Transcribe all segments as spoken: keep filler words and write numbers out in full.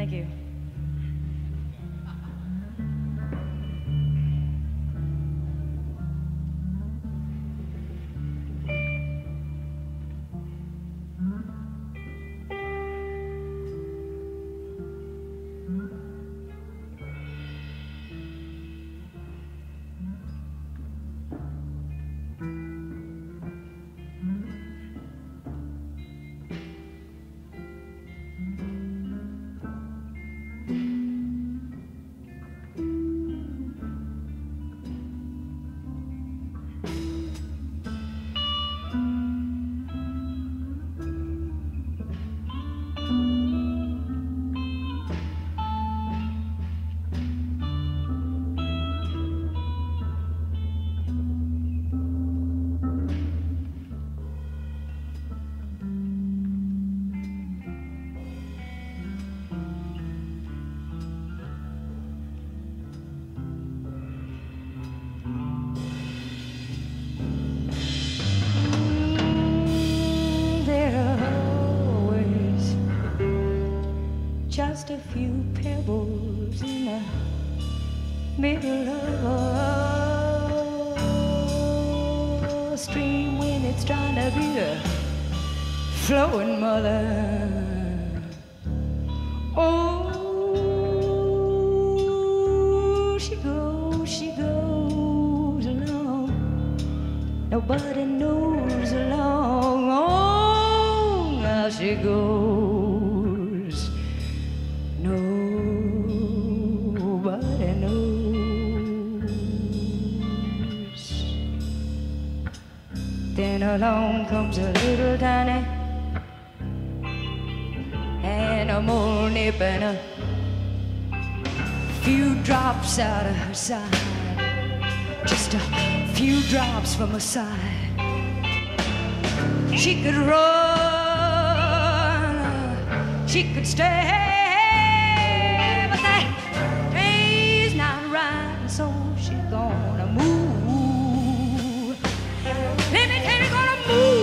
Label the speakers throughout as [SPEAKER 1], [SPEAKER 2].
[SPEAKER 1] Thank you. Just a few pebbles in the middle of a stream when it's trying to be a flowing mother. Oh, she goes, she goes along. Nobody knows along. Oh, how she goes. Nobody knows. Then along comes a little tiny animal nipping a few drops out of her side. Just a few drops from her side. She could run, she could stay. So she's gonna move. Let me tell you, gonna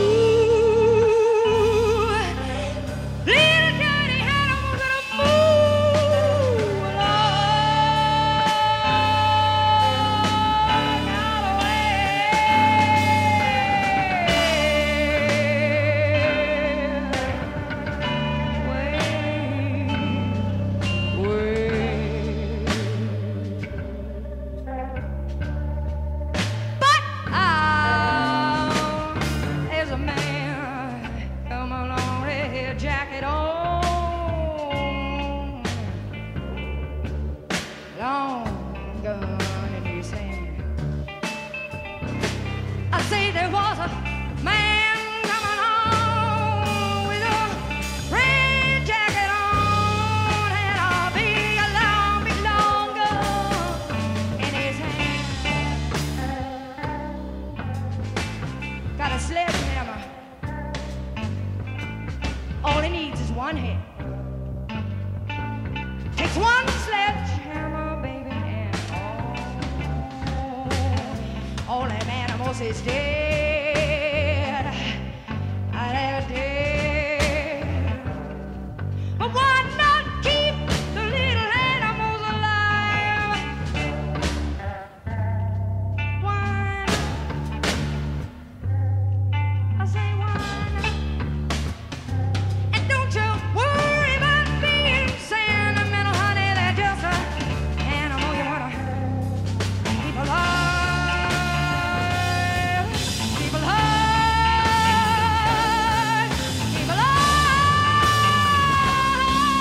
[SPEAKER 1] move. Little tiny animal gonna move along all the way. Way, way. Jacket on, long gun in his hand. I say there was a man coming on with a red jacket on and a big long, big long gun in his hand. Got a sledgehammer. All he needs is one head. Takes one sledgehammer, baby, and all, all them animals is dead. Ah, they're dead. But why not keep the little animals alive? Why not? I say why not? Don't you worry about being sentimental, honey. They're just an animal you wanna keep alive, keep alive, keep alive.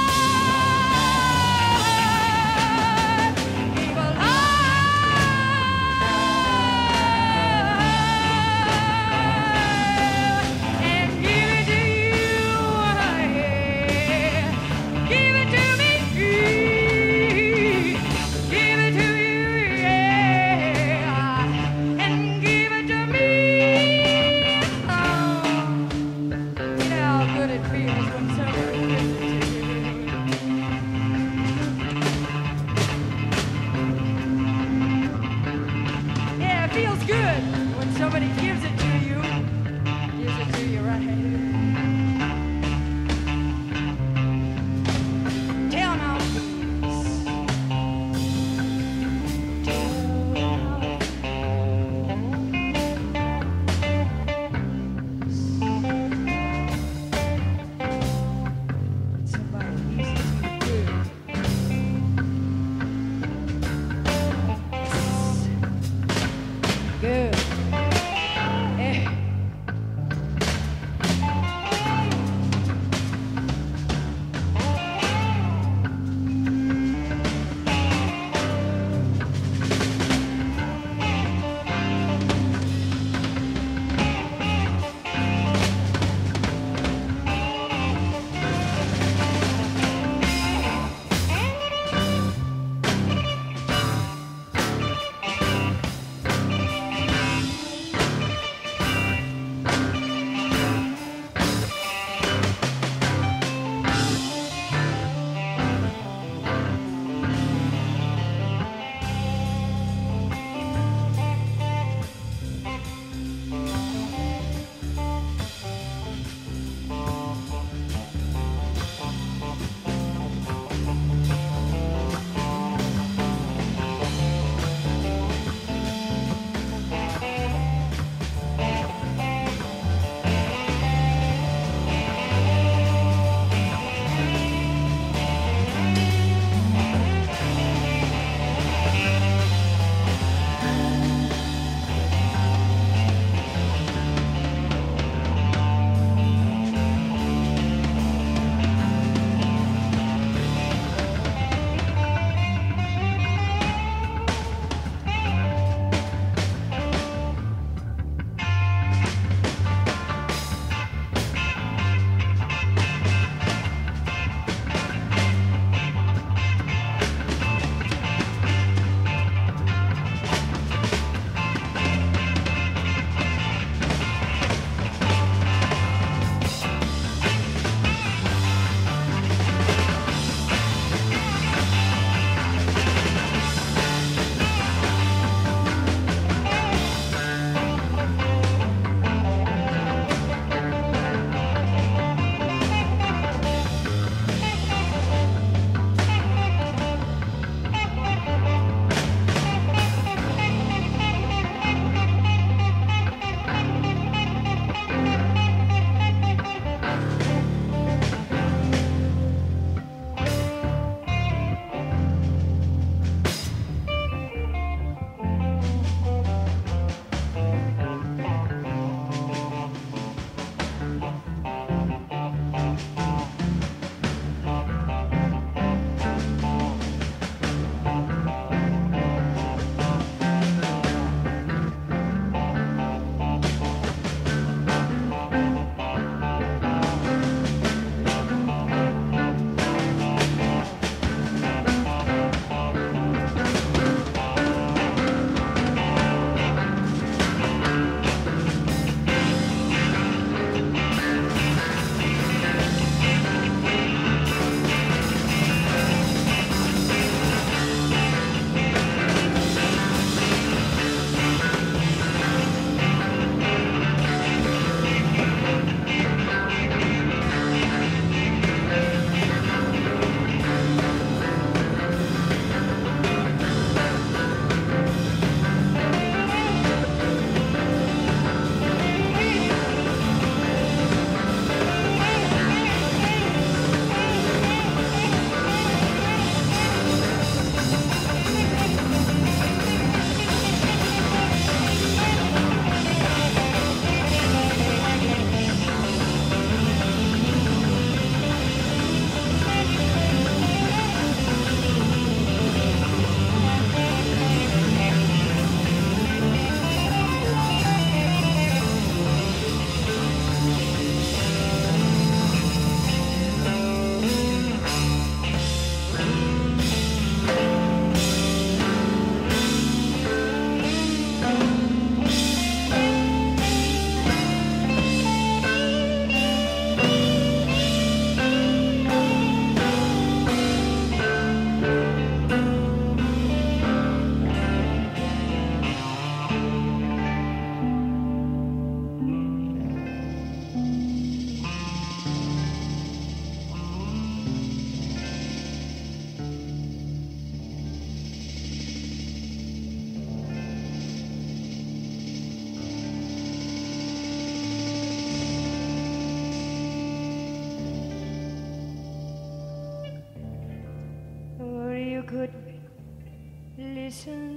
[SPEAKER 1] could listen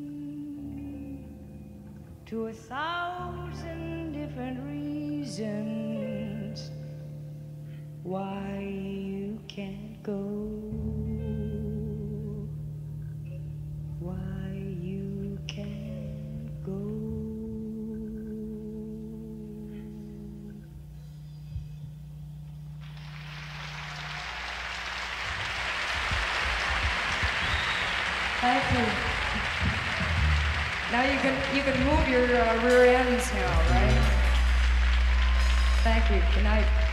[SPEAKER 1] to a thousand different reasons why you can't go, why you can't go. Thank you. Now you can you can move your uh, rear ends now, right? Thank you. Good night.